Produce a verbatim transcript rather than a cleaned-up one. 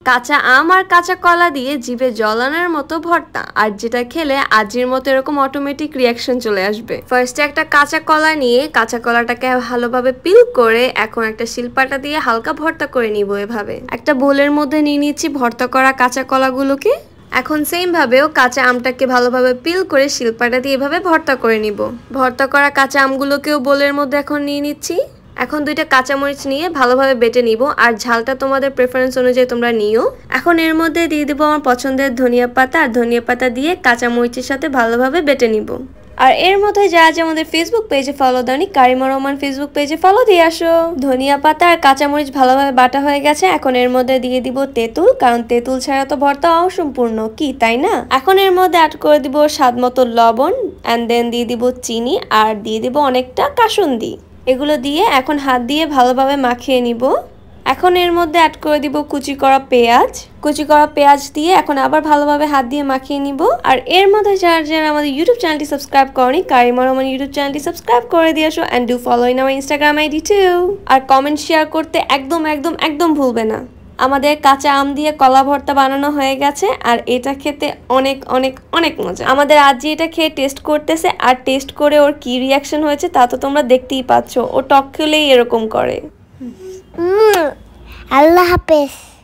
কাঁচা আম আর কাঁচা কলা দিয়ে জিভে জলানোর মতো ভর্তা, আর যেটা খেলে আজির মতো এরকম অটোমেটিক রিয়াকশন চলে আসবে। ফার্স্টে একটা কাঁচা কলা নিয়ে কাঁচা কলাটাকে ভালোভাবে পিল করে এখন একটা শিলপাটা দিয়ে হালকা ভর্তা করে নিব। এভাবে একটা বোলের মধ্যে নিয়ে নিচ্ছি ভর্তা করা কাঁচা কলাগুলোকে। এখন সেম ভাবেও কাঁচা আমটাকে ভালোভাবে পিল করে শিলপাটা দিয়ে এভাবে ভর্তা করে নিব। ভর্তা করা কাঁচা আমগুলোকেও বোলের মধ্যে এখন নিয়ে নিচ্ছি। এখন দুইটা কাঁচামরিচ নিয়ে ভালোভাবে বেটে নিব, আর ঝালটা তোমাদের প্রেফারেন্স অনুযায়ী তোমরা নিও। এখন এর মধ্যে দিয়ে দিব আমার পছন্দের ধনিয়া পাতা, আর ধনিয়া পাতা দিয়ে কাঁচামরিচের সাথে ভালোভাবে বেটে নিব। আর এর মধ্যে যারা যে আমাদের ফেসবুক পেজে ফলো দাওনি, কারিমা রহমান ফেসবুক পেজে ফলো দিয়ে আসো। ধনিয়া পাতা আর কাঁচামরিচ ভালোভাবে বাটা হয়ে গেছে। এখন এর মধ্যে দিয়ে দিব তেঁতুল, কারণ তেঁতুল ছাড়া তো ভর্তা অসম্পূর্ণ, কি তাই না? এখন এর মধ্যে অ্যাড করে দিব স্বাদ মতো লবণ, অ্যান্ড দেন দিয়ে দিব চিনি, আর দিয়ে দিব অনেকটা কাসুন্দি। এগুলো দিয়ে এখন হাত দিয়ে ভালোভাবে মাখিয়ে নিব। এখন এর মধ্যে অ্যাড করে দিব কুচি করা পেঁয়াজ। কুচি করা পেঁয়াজ দিয়ে এখন আবার ভালোভাবে হাত দিয়ে মাখিয়ে নিব। আর এর মধ্যে যারা যারা আমাদের ইউটিউব চ্যানেলটি সাবস্ক্রাইব করনি, কারিমা রহমান ইউটিউব চ্যানেলটি সাবস্ক্রাইব করে দিয়ে আসো, অ্যান্ড ডু ফলো ইন আমার ইনস্টাগ্রাম আইডি টু। আর কমেন্ট শেয়ার করতে একদম একদম একদম ভুলবে না। আমাদের কাঁচা আম দিয়ে কলা ভর্তা বানানো হয়ে গেছে, আর এটা খেতে অনেক অনেক অনেক মজা। আমাদের আজি এটা খেয়ে টেস্ট করতেছে, আর টেস্ট করে ওর কি রিয়াকশন হয়েছে তা তো তোমরা দেখতেই পাচ্ছ। ও টক খেলেই এরকম করে। আল্লাহ হাফেজ।